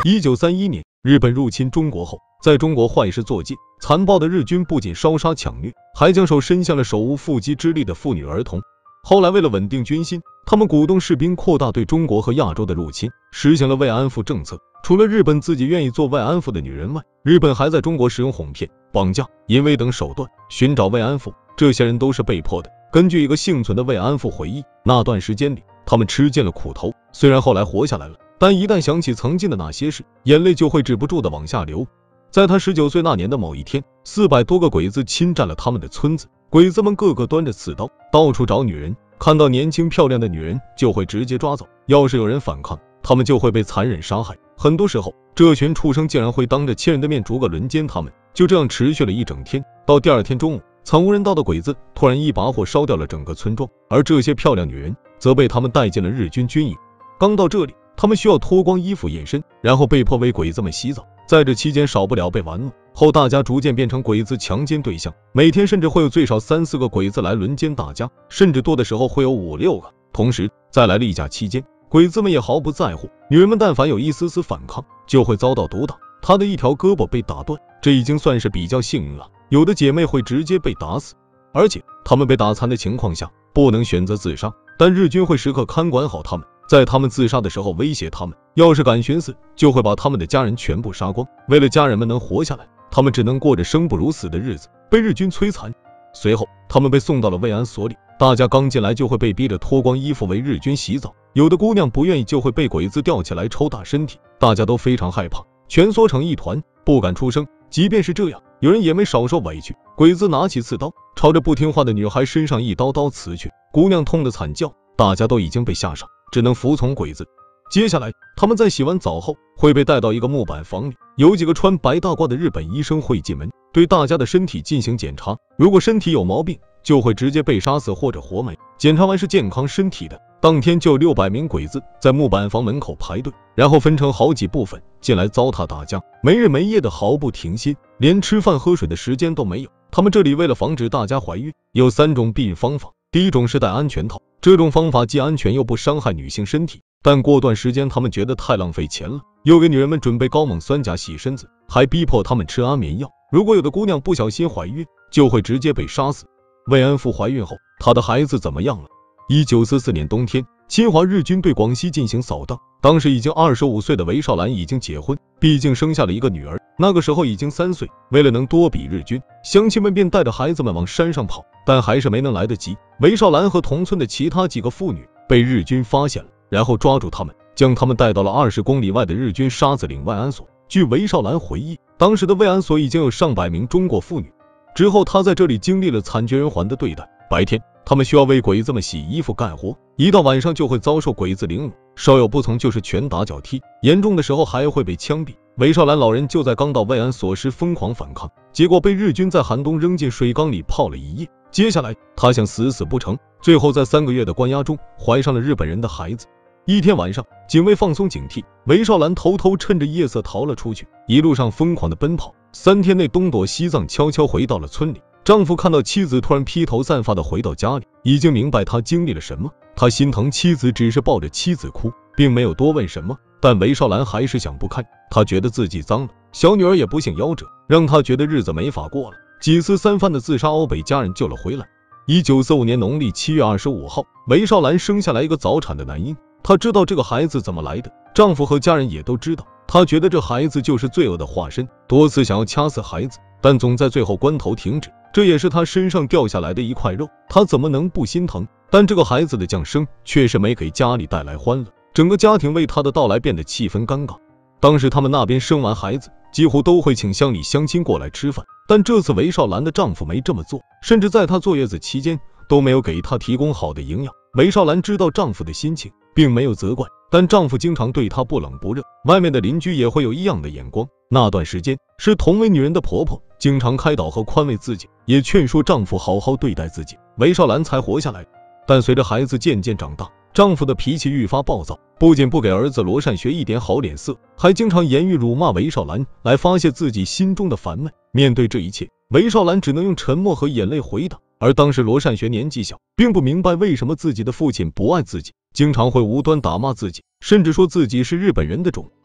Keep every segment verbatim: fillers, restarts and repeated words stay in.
一九三一年，日本入侵中国后，在中国坏事做尽，残暴的日军不仅烧杀抢掠，还将手伸向了手无缚鸡之力的妇女儿童。后来为了稳定军心，他们鼓动士兵扩大对中国和亚洲的入侵，实行了慰安妇政策。除了日本自己愿意做慰安妇的女人外，日本还在中国使用哄骗、绑架、淫威等手段寻找慰安妇，这些人都是被迫的。根据一个幸存的慰安妇回忆，那段时间里，他们吃尽了苦头，虽然后来活下来了，但一旦想起曾经的那些事，眼泪就会止不住的往下流。在他十九岁那年的某一天，四百多个鬼子侵占了他们的村子，鬼子们个个端着刺刀，到处找女人，看到年轻漂亮的女人就会直接抓走，要是有人反抗，他们就会被残忍杀害。很多时候，这群畜生竟然会当着亲人的面逐个轮奸他们。就这样持续了一整天，到第二天中午，惨无人道的鬼子突然一把火烧掉了整个村庄，而这些漂亮女人则被他们带进了日军军营。刚到这里，他们需要脱光衣服掩身，然后被迫为鬼子们洗澡。在这期间，少不了被玩弄。后大家逐渐变成鬼子强奸对象，每天甚至会有最少三四个鬼子来轮奸大家，甚至多的时候会有五六个。同时，在来例假期间，鬼子们也毫不在乎，女人们但凡有一丝丝反抗，就会遭到毒打。她的一条胳膊被打断，这已经算是比较幸运了，有的姐妹会直接被打死。而且，她们被打残的情况下，不能选择自杀，但日军会时刻看管好她们。在他们自杀的时候威胁他们，要是敢寻死，就会把他们的家人全部杀光。为了家人们能活下来，他们只能过着生不如死的日子，被日军摧残。随后，他们被送到了慰安所里，大家刚进来就会被逼着脱光衣服为日军洗澡，有的姑娘不愿意就会被鬼子吊起来抽打身体，大家都非常害怕，蜷缩成一团，不敢出声。即便是这样，有人也没少受委屈，鬼子拿起刺刀，朝着不听话的女孩身上一刀刀刺去，姑娘痛得惨叫，大家都已经被吓傻，只能服从鬼子。接下来，他们在洗完澡后会被带到一个木板房里，有几个穿白大褂的日本医生会进门，对大家的身体进行检查，如果身体有毛病，就会直接被杀死或者活埋。检查完是健康身体的，当天就有六百名鬼子在木板房门口排队，然后分成好几部分进来糟蹋大家，没日没夜的毫不停歇，连吃饭喝水的时间都没有。他们这里为了防止大家怀孕，有三种避孕方法。第一种是戴安全套，这种方法既安全又不伤害女性身体，但过段时间他们觉得太浪费钱了，又给女人们准备高锰酸钾洗身子，还逼迫他们吃安眠药。如果有的姑娘不小心怀孕，就会直接被杀死。慰安妇怀孕后，她的孩子怎么样了？一九四四年冬天，侵华日军对广西进行扫荡，当时已经二十五岁的韦少兰已经结婚，毕竟生下了一个女儿，那个时候已经三岁。为了能多比日军，乡亲们便带着孩子们往山上跑，但还是没能来得及。韦少兰和同村的其他几个妇女被日军发现了，然后抓住他们，将他们带到了二十公里外的日军沙子岭慰安所。据韦少兰回忆，当时的慰安所已经有上百名中国妇女。之后他在这里经历了惨绝人寰的对待，白天他们需要为鬼子们洗衣服干活，一到晚上就会遭受鬼子凌辱，稍有不从就是拳打脚踢，严重的时候还会被枪毙。韦少兰老人就在刚到慰安所时疯狂反抗，结果被日军在寒冬扔进水缸里泡了一夜。接下来他想死死不成，最后在三个月的关押中怀上了日本人的孩子。一天晚上，警卫放松警惕，韦少兰偷偷趁着夜色逃了出去，一路上疯狂的奔跑，三天内东躲西藏，悄悄回到了村里。丈夫看到妻子突然披头散发的回到家里，已经明白他经历了什么，他心疼妻子，只是抱着妻子哭，并没有多问什么。但韦少兰还是想不开，他觉得自己脏了，小女儿也不幸夭折，让他觉得日子没法过了。几次三番的自杀，欧被家人救了回来。一九四五年农历七月二十五号，韦少兰生下来一个早产的男婴。她知道这个孩子怎么来的，丈夫和家人也都知道。她觉得这孩子就是罪恶的化身，多次想要掐死孩子，但总在最后关头停止。这也是她身上掉下来的一块肉，她怎么能不心疼？但这个孩子的降生确实没给家里带来欢乐，整个家庭为他的到来变得气氛尴尬。当时他们那边生完孩子，几乎都会请乡里乡亲过来吃饭，但这次韦少兰的丈夫没这么做，甚至在她坐月子期间都没有给她提供好的营养。韦少兰知道丈夫的心情，并没有责怪，但丈夫经常对她不冷不热，外面的邻居也会有异样的眼光。那段时间是同为女人的婆婆经常开导和宽慰自己，也劝说丈夫好好对待自己，韦少兰才活下来。但随着孩子渐渐长大，丈夫的脾气愈发暴躁，不仅不给儿子罗善学一点好脸色，还经常言语辱骂韦少兰来发泄自己心中的烦闷。面对这一切，韦少兰只能用沉默和眼泪回答。而当时罗善学年纪小，并不明白为什么自己的父亲不爱自己，经常会无端打骂自己，甚至说自己是日本人的种。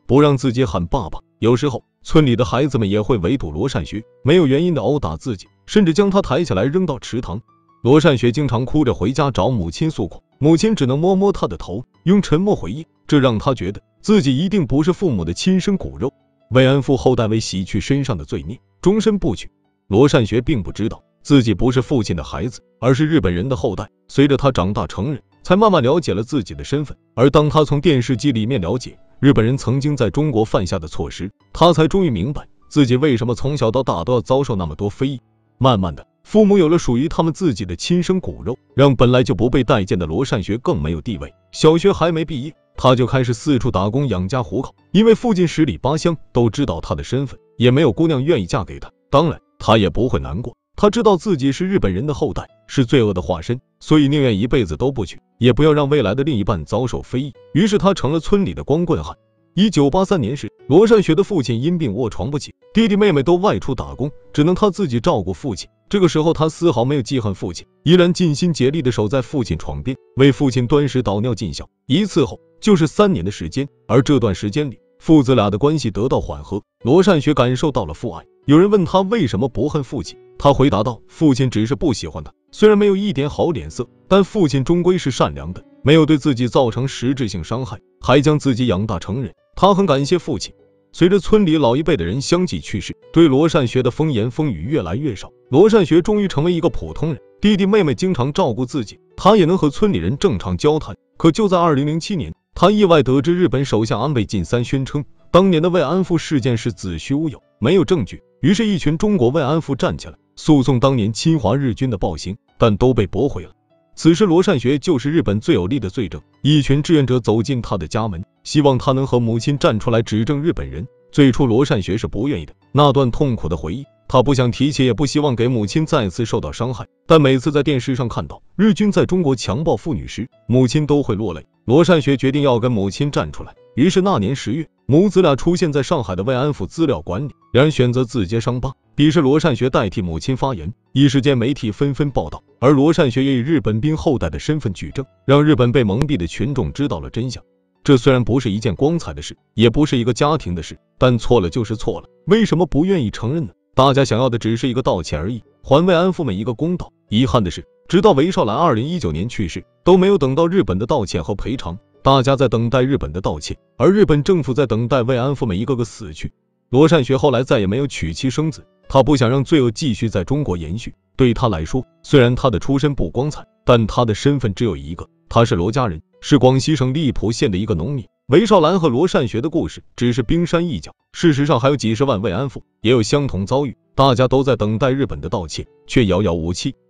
不让自己喊爸爸。有时候，村里的孩子们也会围堵罗善学，没有原因的殴打自己，甚至将他抬起来扔到池塘。罗善学经常哭着回家找母亲诉苦，母亲只能摸摸他的头，用沉默回应，这让他觉得自己一定不是父母的亲生骨肉。慰安妇后代为洗去身上的罪孽，终身不娶。罗善学并不知道自己不是父亲的孩子，而是日本人的后代。随着他长大成人，才慢慢了解了自己的身份。而当他从电视机里面了解日本人曾经在中国犯下的错时，他才终于明白自己为什么从小到大都要遭受那么多非议。慢慢的，父母有了属于他们自己的亲生骨肉，让本来就不被待见的罗善学更没有地位。小学还没毕业，他就开始四处打工养家糊口，因为附近十里八乡都知道他的身份，也没有姑娘愿意嫁给他。当然，他也不会难过，他知道自己是日本人的后代，是罪恶的化身，所以宁愿一辈子都不娶，也不要让未来的另一半遭受非议。于是他成了村里的光棍汉。一九八三年时，罗善学的父亲因病卧床不起，弟弟妹妹都外出打工，只能他自己照顾父亲。这个时候他丝毫没有记恨父亲，依然尽心竭力地守在父亲床边，为父亲端屎倒尿尽孝。一伺候就是三年的时间，而这段时间里，父子俩的关系得到缓和，罗善学感受到了父爱。有人问他为什么不恨父亲，他回答道，父亲只是不喜欢他，虽然没有一点好脸色，但父亲终归是善良的，没有对自己造成实质性伤害，还将自己养大成人，他很感谢父亲。随着村里老一辈的人相继去世，对罗善学的风言风语越来越少，罗善学终于成为一个普通人，弟弟妹妹经常照顾自己，他也能和村里人正常交谈。可就在二零零七年，他意外得知日本首相安倍晋三宣称当年的慰安妇事件是子虚乌有，没有证据。于是一群中国慰安妇站起来诉讼当年侵华日军的暴行，但都被驳回了。此时罗善学就是日本最有力的罪证，一群志愿者走进他的家门，希望他能和母亲站出来指证日本人。最初罗善学是不愿意的，那段痛苦的回忆他不想提起，也不希望给母亲再次受到伤害，但每次在电视上看到日军在中国强暴妇女时，母亲都会落泪。罗善学决定要跟母亲站出来，于是那年十月，母子俩出现在上海的慰安妇资料馆里，两人选择自揭伤疤，彼时罗善学代替母亲发言，一时间媒体纷纷报道，而罗善学也以日本兵后代的身份举证，让日本被蒙蔽的群众知道了真相。这虽然不是一件光彩的事，也不是一个家庭的事，但错了就是错了，为什么不愿意承认呢？大家想要的只是一个道歉而已，还慰安妇们一个公道。遗憾的是，直到韦少兰二零一九年去世，都没有等到日本的道歉和赔偿。大家在等待日本的道歉，而日本政府在等待慰安妇们一个个死去。罗善学后来再也没有娶妻生子，他不想让罪恶继续在中国延续。对他来说，虽然他的出身不光彩，但他的身份只有一个，他是罗家人，是广西省荔浦县的一个农民。韦少兰和罗善学的故事只是冰山一角，事实上还有几十万慰安妇也有相同遭遇，大家都在等待日本的道歉，却遥遥无期。